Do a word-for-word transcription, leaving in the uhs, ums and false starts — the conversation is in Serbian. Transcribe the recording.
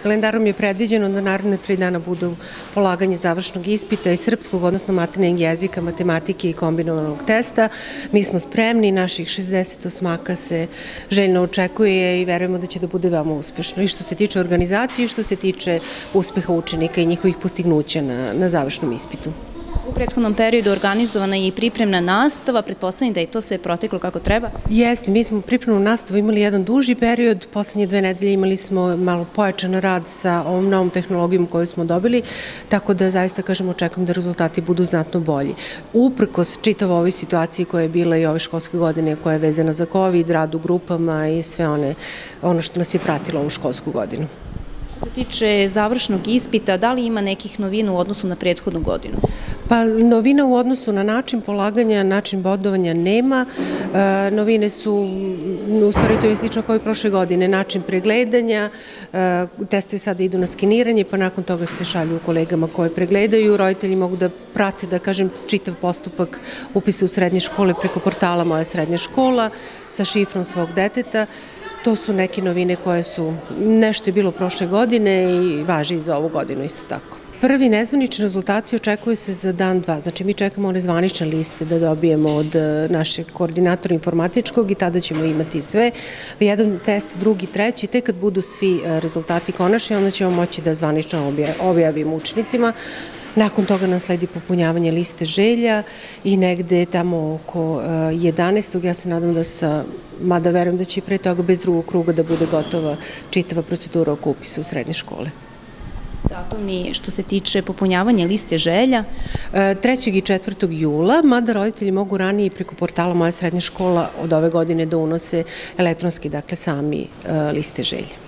kalendarom je predviđeno da naredne tri dana budu polaganje završnog ispita iz srpskog, odnosno maternjeg jezika, matematike i kombinovanog testa. Mi smo spremni, naših šezdeset osmaka se željno očekuje i verujemo da će da bude veoma uspešno. I što se tiče organizacije i što se tiče uspeha učenika i njihovih postignuća na, na završnom ispitu. U prethodnom periodu organizovana je i pripremna nastava, pretpostavljam da je to sve proteklo kako treba? Jeste, mi smo pripremnu nastavu imali jedan duži period, poslednje dve nedelje imali smo malo pojačan rad sa ovom novom tehnologijom koju smo dobili, tako da zaista kažemo očekujem da rezultati budu znatno bolji. Uprkos čitavo ovoj situaciji koja je bila i ove školske godine koja je vezana za COVID, rad u grupama i sve one, ono što nas je pratilo ovu školsku godinu. Što se tiče završnog ispita, da li ima nekih novina u odnosu na prethodnu godinu? Pa novina u odnosu na način polaganja, način bodovanja nema. E, novine su, u stvari to je slično kao i prošle godine, način pregledanja, e, testovi sada idu na skeniranje, pa nakon toga se šalju kolegama koje pregledaju. Roditelji mogu da prate, da kažem, čitav postupak upisa u srednje škole preko portala Moja srednja škola sa šifrom svog deteta. To su neke novine koje su, nešto je bilo prošle godine i važi i za ovu godinu isto tako. Prvi nezvanični rezultati očekuju se za dan, dva. Znači mi čekamo one zvanične liste da dobijemo od našeg koordinatora informatičkog i tada ćemo imati sve. Jedan test, drugi, treći, tek kad budu svi rezultati konačni, onda ćemo moći da zvanično objavimo učenicima. Nakon toga nam sledi popunjavanje liste želja i negde tamo oko jedanaestog ja se nadam da sa, mada verujem da će i pre toga bez drugog kruga da bude gotova čitava procedura oko upisa u srednje škole. Datumi što se tiče popunjavanja liste želja? trećeg i četvrtog jula, mada roditelji mogu ranije preko portala Moja srednja škola od ove godine da unose elektronski, dakle, sami liste želja.